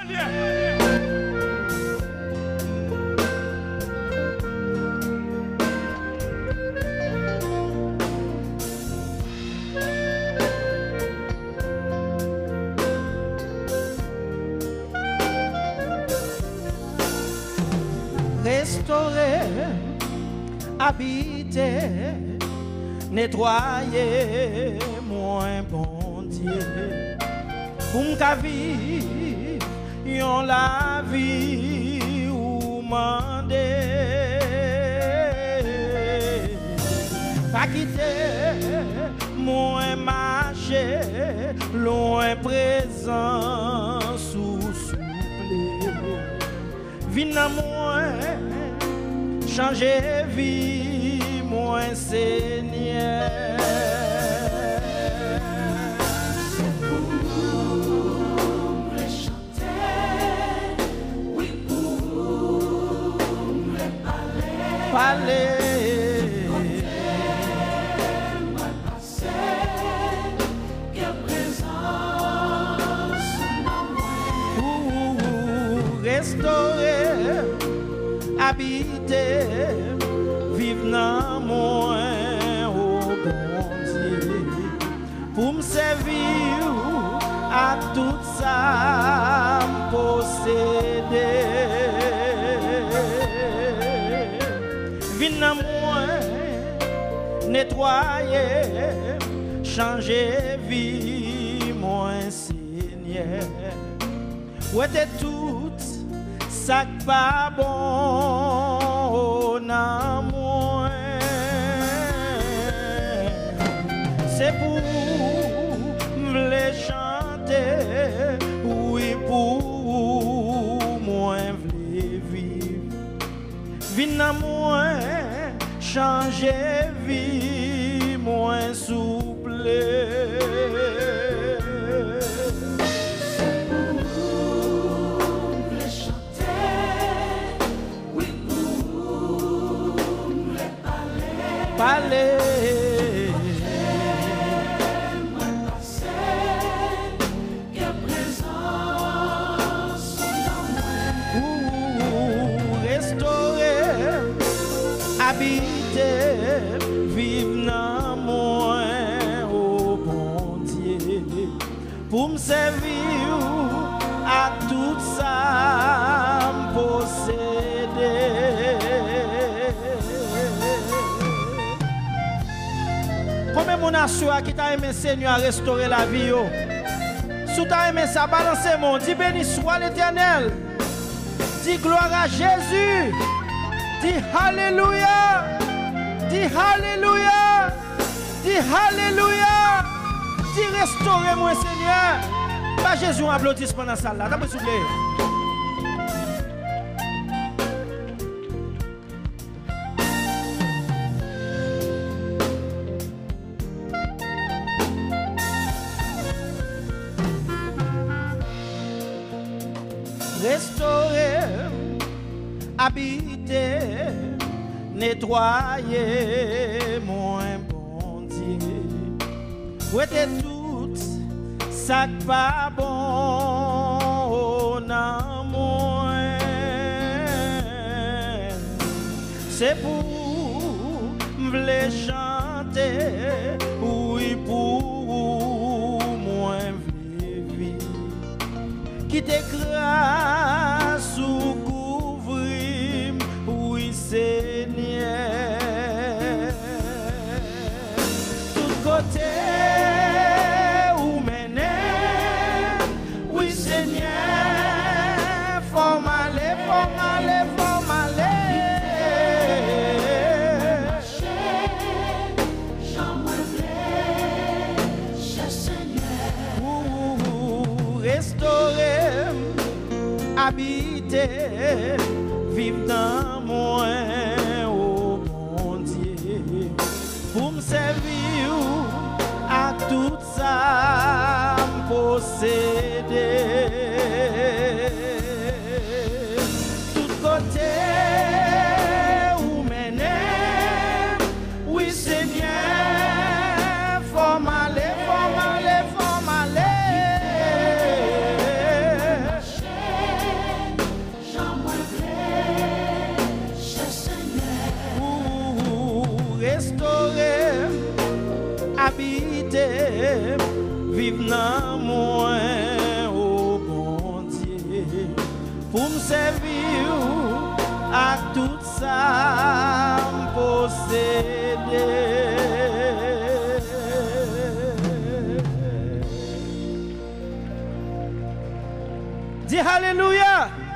Restaurer, habiter, nettoyer, mon bon Dieu. Pour m'cavir, yon la vie ou mandé. Pas quitter, moins marcher, loin présent sous souffler. Vina moi, changer vie, moi Seigneur. Parler, moi passer, que présence restaurer, habiter, vivre dans moi au bon Dieu, pour me servir à tout ça posséder. Vina moi, nettoyer, changer vie, moi Seigneur. Où était tout ça qui pas bon dans moi? C'est pour me chanter, oui pour moi vivre. Vina moi, changer vie, moins souple. Parler, moi passer, que présence dans moi. Restaurer, habiter, vivre dans moi au bon Dieu, pour me servir à tout ça posséder. Combien mon assure qui t'a aimé Seigneur à restaurer la vie? Si tu as aimé ça, balancez mon. Dis béni soit l'Éternel. Dis gloire à Jésus. Dis Alléluia. Dis Alléluia. Dis Alléluia. Dis restaurez-moi Seigneur. Pas Jésus, on applaudisse pendant ça là. T'as pas soufflé. Restaurer, habiter, nettoyer, mon bon Dieu. Où était tout ça qui pas bon dans moi? C'est pour me chanter, oui pour moi vivre. Qui t'écrase ou couvrir, oui Seigneur. Tout côté où mener, oui Seigneur. Faut m'aller, faut m'aller, faut m'aller. J'en voulais, cher Seigneur. Restaurer, habiter, vivre dans moi au bon Dieu, pour me servir à tout ça posséder. Tout côté où mener, oui Seigneur, faut m'aller, faut m'aller, faut m'aller. vivre dans moi, oh bon Dieu, pour me servir à tout ça me posséder. Dis Alléluia.